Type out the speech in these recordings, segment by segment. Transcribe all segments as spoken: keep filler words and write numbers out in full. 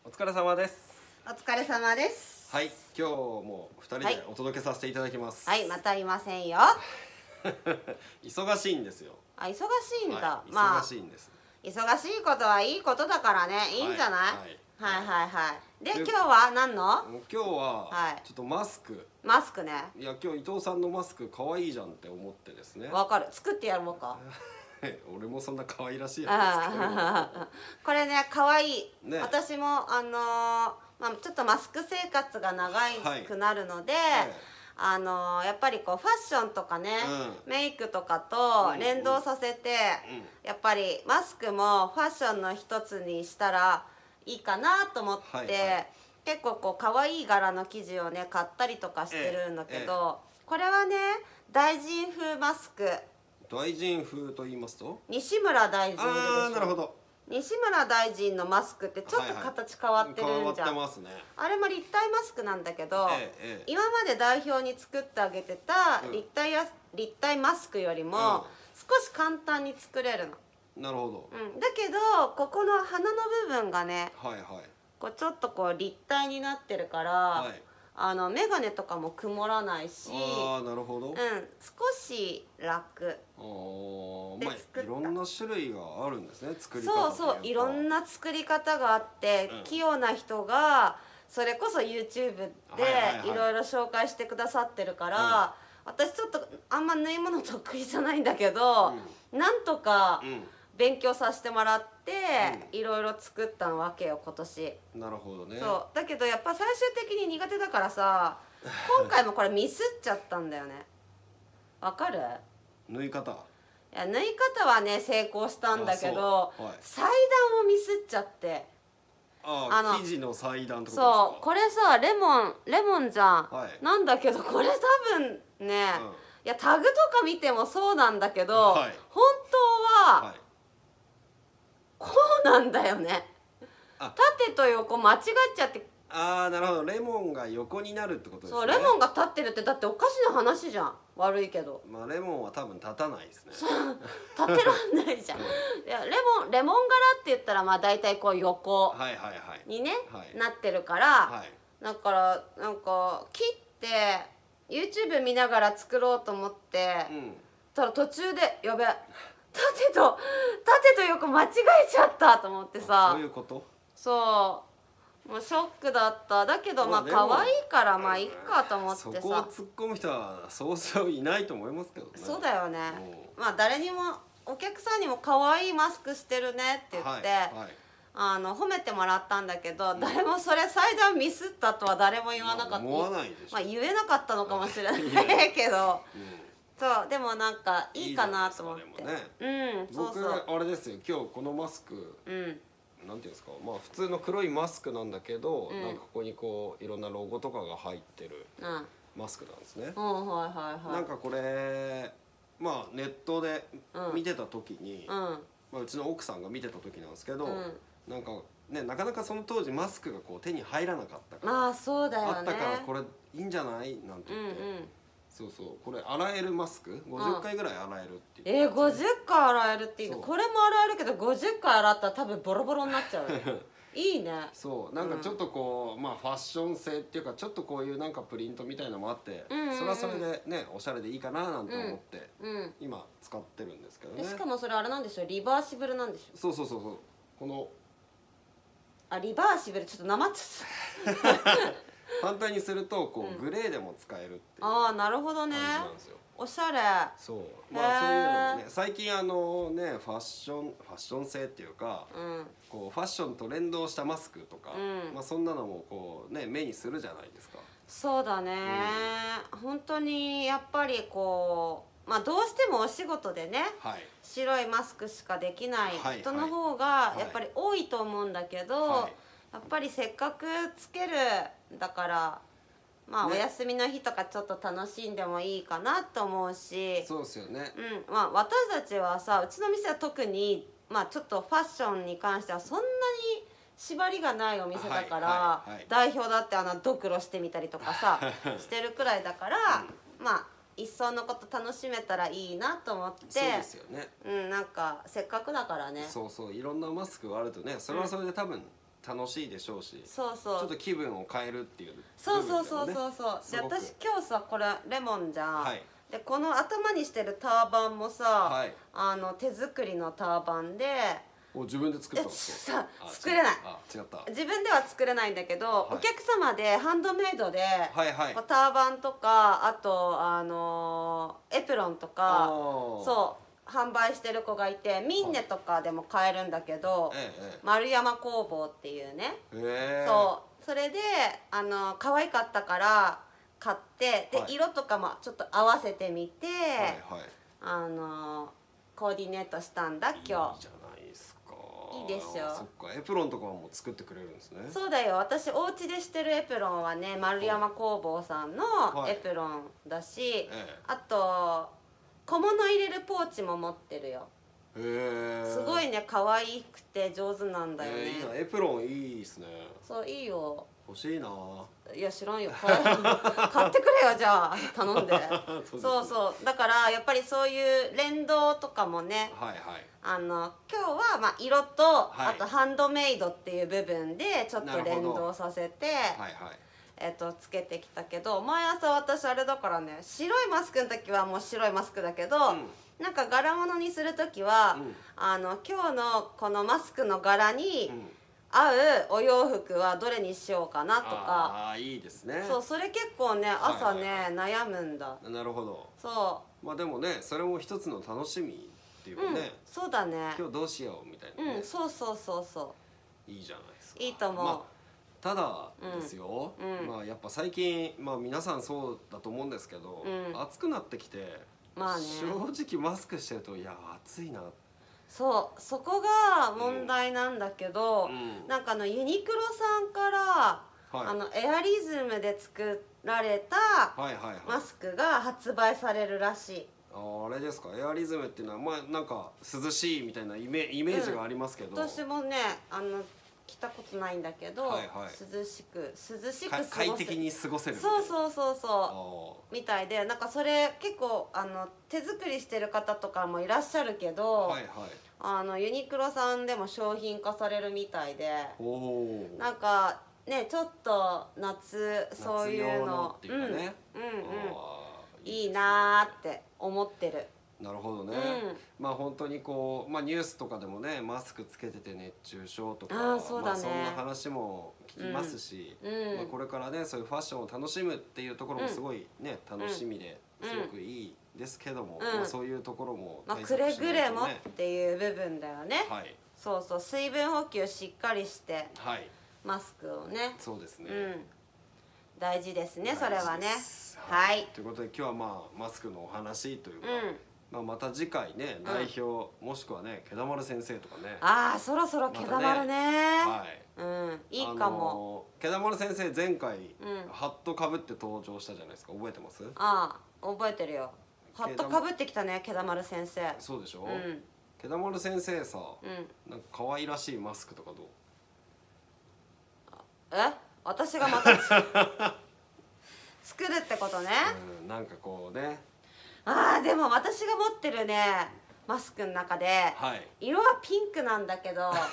お疲れ様です。 お疲れ様です。 はい、今日もふたりでお届けさせていただきます。 はい、またいませんよ。 忙しいんですよ。 あ、忙しいんだ。 はい、 まあ忙しいんです。 忙しいことはいいことだからね、いいんじゃない？ はいはいはいはい。で、 で今日は何の？ 今日ははいちょっとマスク。 マスクね。 いや、今日伊藤さんのマスク可愛いじゃんって思ってですね。 わかる。作ってやろうか。 俺もそんな可愛らしいやあーこれね、可愛い。 ね私もあのーまあちょっとマスク生活が長くなるので。 はいあのーやっぱりこうファッションとかね、 うんメイクとかと連動させて、 うんうんやっぱりマスクもファッションの一つにしたらいいかなと思って、 はいはい、 結構こう可愛い柄の生地をね買ったりとかしてるんだけど、ええ、これはね大臣風マスク。 大臣風と言いますと西村大臣いるでしょ。 ああ、なるほど。 西村大臣のマスクってちょっと形変わってるんじゃん、 はいはい、変わってますね。 あれも立体マスクなんだけど、 ええええ、 今まで代表に作ってあげてた立体や、うん、立体マスクよりも少し簡単に作れるの。 なるほど、 うん、だけどここの鼻の部分がね、 はいはい、 こうちょっとこう立体になってるから、はい、あの眼鏡とかも曇らないし、 ああ、なるほど、 うん、少し楽。 ああ、まあいろんな種類があるんですね、作り方。 そうそう、いろんな作り方があって、うん、器用な人がそれこそ ユーチューブ でいろいろ紹介してくださってるから、うん、私ちょっとあんま縫い物得意じゃないんだけど、うん、なんとか勉強させてもらっていろいろ作ったわけよ今年。 なるほどね。 そうだけどやっぱ最終的に苦手だからさ、今回もこれミスっちゃったんだよね。わかる？ 縫い方。 いや縫い方はね成功したんだけど、はい、裁断をミスっちゃって。 ああ、生地の裁断ってことですか？ そうこれさレモンレモンじゃん、はい、なんだけどこれ多分ね、うん、いやタグとか見てもそうなんだけど、はい、本当は、はい、こうなんだよね。縦と横間違っちゃって。 ああ、なるほど。レモンが横になるってことですね。 そう、レモンが立ってるってだっておかしな話じゃん。悪いけど。 まあレモンは多分立たないですね。 立てらんないじゃん。いやレモンレモン柄って言ったらまあ大体こう横にねなってるから、はい、だからなんか切って ユーチューブ 見ながら作ろうと思って、うん、たら途中でやべ縦と縦と横間違えちゃったと思ってさ。 そういうこと？ そう。もうショックだった。だけどまあ可愛いからまあいいかと思ってさ。 そこを突っ込む人はそうそういないと思いますけどね。 そうだよね。まあ誰にもお客さんにも可愛いマスクしてるねって言って、はいはい、あの褒めてもらったんだけど、うん、誰もそれ裁断ミスったとは誰も言わなかった。 思わないでしょ。 まあ言えなかったのかもしれないけど、うん、そうでもなんかいいかなと思って。いいね、うん、そうそう。 僕あれですよ、今日このマスク。うん。なんていうんですか、まあ普通の黒いマスクなんだけど、うん、なんかここにこういろんなロゴとかが入ってるマスクなんですね。うん、はいはいはい。なんかこれまあネットで見てた時に、うん、まあうちの奥さんが見てた時なんですけど、うん、なんかねなかなかその当時マスクがこう手に入らなかったから、 まあそうだよね。 あったからこれいいんじゃないなんて言って。うんうん、そうそう、これ洗えるマスクごじゅっかいぐらい洗えるっていう、 ね、えー、ごじゅっかい洗えるっていいの？これも洗えるけどごじゅっかい洗ったら多分ボロボロになっちゃうよいいね。 そうなんかちょっとこう、うん、まあファッション性っていうかちょっとこういうなんかプリントみたいなのもあって、うんうんうん、それはそれでねおしゃれでいいかななんて思って、うんうん、今使ってるんですけどね。 しかもそれあれなんでしょう、リバーシブルなんでしょ。 そうそうそうそう、このあリバーシブルちょっとなまっちゃった反対にするとこう、うん、グレーでも使えるっていうああなるほどね、おしゃれ。 そうまあそういうのもね最近あのねファッションファッション性っていうか、うん、こうファッションと連動したマスクとか、うん、まあそんなのもこうね目にするじゃないですか。 そうだね、うん、本当にやっぱりこうまあどうしてもお仕事でね、はい、白いマスクしかできない人の方がやっぱり多いと思うんだけど、はいはい、やっぱりせっかくつけるだからまあお休みの日とかちょっと楽しんでもいいかなと思うし。 そうですよね。 うんまあ私たちはさうちの店は特にまあちょっとファッションに関してはそんなに縛りがないお店だから、はいはいはい、代表だってあのドクロしてみたりとかさしてるくらいだから、うん、まあ一層のこと楽しめたらいいなと思って。 そうですよね。 うんなんかせっかくだからね。 そうそういろんなマスクがあるとねそれはそれで多分楽しいでしょうし、 そうそう、 ちょっと気分を変えるっていう、ね、 そうそうそうそうそう。で私今日さこれレモンじゃん、はい、でこの頭にしてるターバンもさ、はい、あの手作りのターバンで、 お自分で作ったんですか？作れない。 あ、違った。 自分では作れないんだけど、はい、お客様でハンドメイドで、 はいはい、 ターバンとか、あとあのエプロンとか、そう販売してる子がいて、ミンネとかでも買えるんだけど、はい、丸山工房っていうね、そうそれであの可愛かったから買って、で、はい、色とかもちょっと合わせてみて、はいはい、あのコーディネートしたんだ今日。いいじゃないですか。 いいでしょ。 そっか、エプロンとかも作ってくれるんですね。 そうだよ、私お家でしてるエプロンはね、丸山工房さんのエプロンだし、はい、あと小物入れるポーチも持ってるよ。へえ。すごいね、可愛くて上手なんだよね。 いいな、エプロンいいですね。 そう、いいよ。 欲しいな。 いや知らんよ。買ってくれよじゃあ頼んで。そうそうそう。だからやっぱりそういう連動とかもね。はいはい。あの今日はまあ色と、はい、あとハンドメイドっていう部分でちょっと連動させて、はいはい、えっとつけてきたけど、毎朝私あれだからね、白いマスクの時はもう白いマスクだけど、うん、なんか柄物にする時は、うん、あの今日のこのマスクの柄に、うん、合うお洋服はどれにしようかなとか。 ああ、いいですね。 そう、それ結構ね朝ね悩むんだ。 なるほど。 そう。 まあでもね、それも一つの楽しみっていうかね、うん、 そうだね。 今日どうしようみたいなね。 うん、そうそうそうそう。いいじゃないですか。 いいと思う。まあ、 ただですよ、うん、まあやっぱ最近、まあ皆さんそうだと思うんですけど、うん、暑くなってきて、まあね、正直マスクしてると、いや暑いなって。 そう、そこが問題なんだけど、うん、なんかあのユニクロさんから、はい、あのエアリズムで作られたマスクが発売されるらしい。 あれですか、エアリズムっていうのは、まあなんか涼しいみたいなイメ、イメージがありますけど、 うん、私もねあの着たことないんだけど、はいはい、涼しく涼しく過ごせ快適に過ごせるそうそうそうそうみたいで、なんかそれ結構あの手作りしてる方とかもいらっしゃるけど、はいはい、あのユニクロさんでも商品化されるみたいで、なんかねちょっと夏そういうのっていうかね、うん、うんうんいいなーって思ってる。 なるほどね、うん、まあ本当にこう、まあ、ニュースとかでもねマスクつけてて熱中症とか、 あ、そうだね、まあ、 そんな話も聞きますし、うんうん、まあ、これからねそういうファッションを楽しむっていうところもすごいね、うん、楽しみですごくいいですけども、うん、まあ、そういうところも大切にしないとね、まあ、くれぐれもっていう部分だよね、はい、そうそう、水分補給しっかりして、はい、マスクをね、 そうですね、うん、 大事ですね、それはね。 はい、はい、ということで今日はまあマスクのお話というか、うん、まあまた次回ね代表、うん、もしくはね毛田丸先生とかね、 ああそろそろ毛田丸ね、はい、うん、いいかも。 毛田丸先生前回、うん、ハットかぶって登場したじゃないですか、覚えてます？ ああ覚えてるよ。ハットかぶってきたね毛田丸先生。 そうでしょ、うん、毛田丸先生さ、うん、なんか可愛らしいマスクとかどう？え、私がまた作るってことね、 うん、なんかこうね、 あーでも私が持ってるねマスクの中で、はい、色はピンクなんだけど、はい、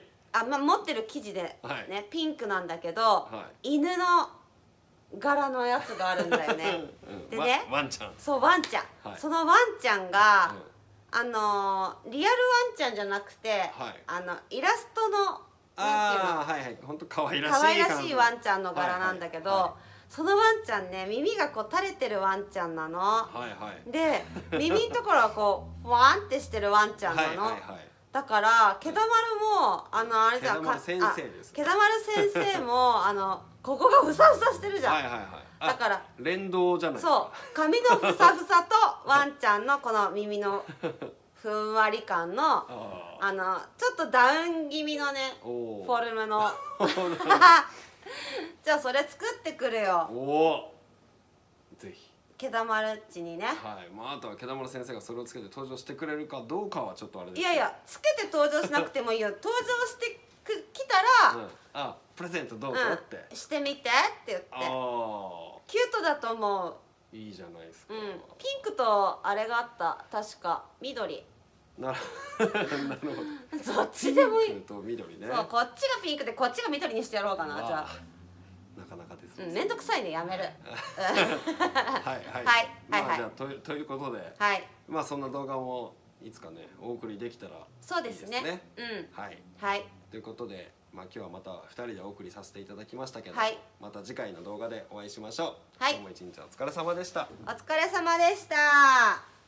あ、まあ、持ってる生地でね、はい、ピンクなんだけど、はい、犬の柄のやつがあるんだよね、うん、でね、 ワンちゃん、 そうワンちゃん、はい、そのワンちゃんが、うん、あのー、リアルワンちゃんじゃなくて、はい、あのイラストのああはいはい、本当可愛らしい可愛らしいワンちゃんの柄なんだけど、はいはいはい、そのワンちゃんね耳がこう垂れてるワンちゃんなの、はいはい、で耳のところはこうふわんってしてるワンちゃんなの、はいはいはい、だから毛田丸もあのあれじゃん、 毛田丸先生です、 毛田丸先生もあのここがふさふさしてるじゃん、はいはいはい、だから連動じゃないですか、 そう髪のふさふさとワンちゃんのこの耳のふんわり感のあのちょっとダウン気味のねフォルムのじゃあそれ作ってくるよ。おぜひ毛田丸っちにね、はい、 まあ、あとは毛田丸先生がそれをつけて登場してくれるかどうかはちょっとあれですけど、いやいやつけて登場しなくてもいいよ登場してきたら、うん、 あプレゼントどうぞって、 うん、してみてって言って、あキュートだと思う。 いいじゃないですか、 うん、ピンクとあれがあった確か緑なるほど。どっちでもいい。 ピンクと緑ね。 そう、こっちがピンクでこっちが緑にしてやろうかな。じゃあ。 なかなかです。 うん、めんどくさいね、やめる。 はいはいはい。まあじゃあとということで、はい。まあそんな動画もいつかねお送りできたらいいですね。そうですね。うん。はい。はい。ということで。まあ今日はまたふたりでお送りさせていただきましたけど、はい、また次回の動画でお会いしましょう。はい、今日も一日お疲れ様でした。 お疲れ様でした。